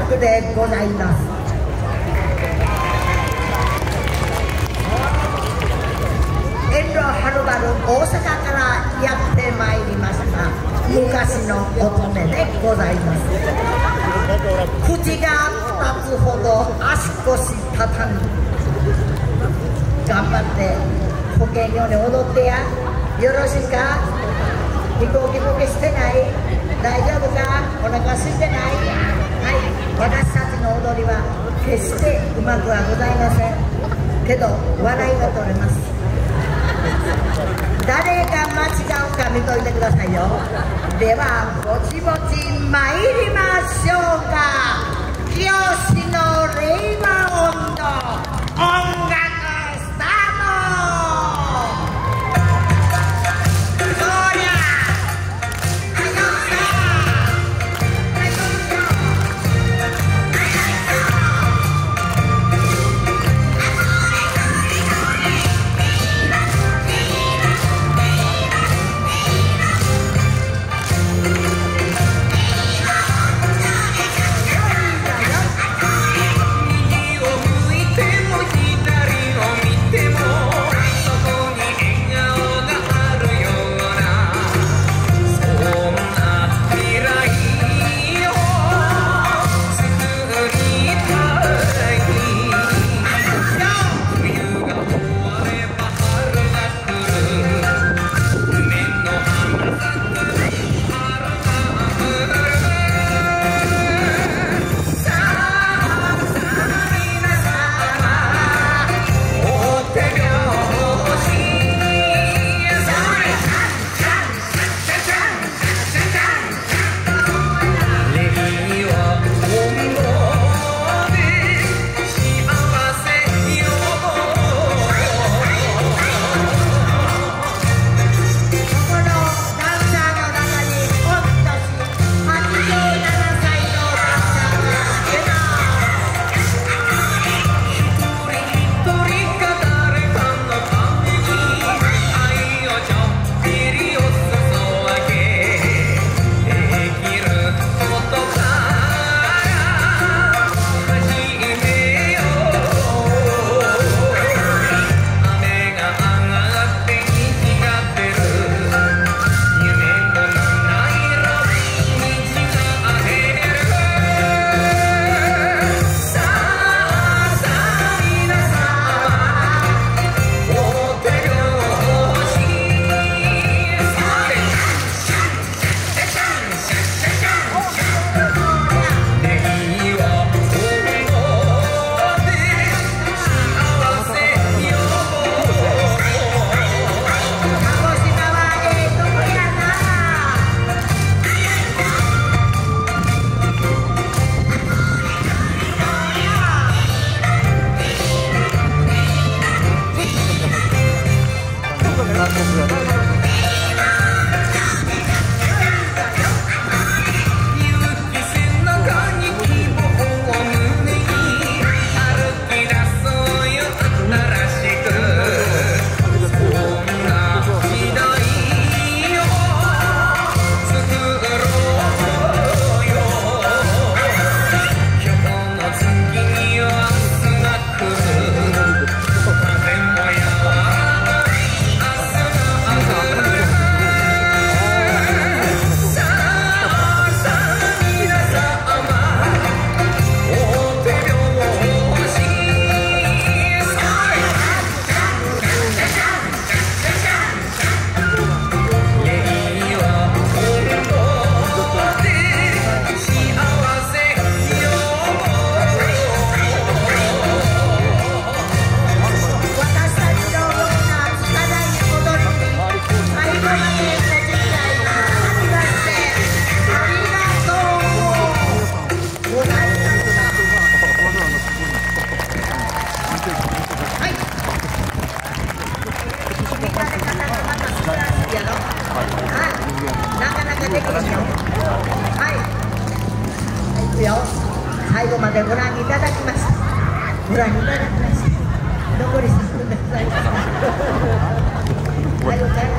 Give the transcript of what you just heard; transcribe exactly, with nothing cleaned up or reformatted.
クでございます。遠路はるばる大阪からやってまいりました昔の乙女でございます。口がふたつほど足腰たたみ頑張って保険料に踊ってや。よろしいか。飛行機ボケしてない。大丈夫か。お腹空いてない。はい、私たちの踊りは決してうまくはございませんけど笑いが取れます。誰が間違うか見といてくださいよ。ではぼちぼち参りましょうか。清の令和音頭音楽スタート。そりゃ最後までご覧いただきました。ご覧いただきました。残りさんぷんでございました。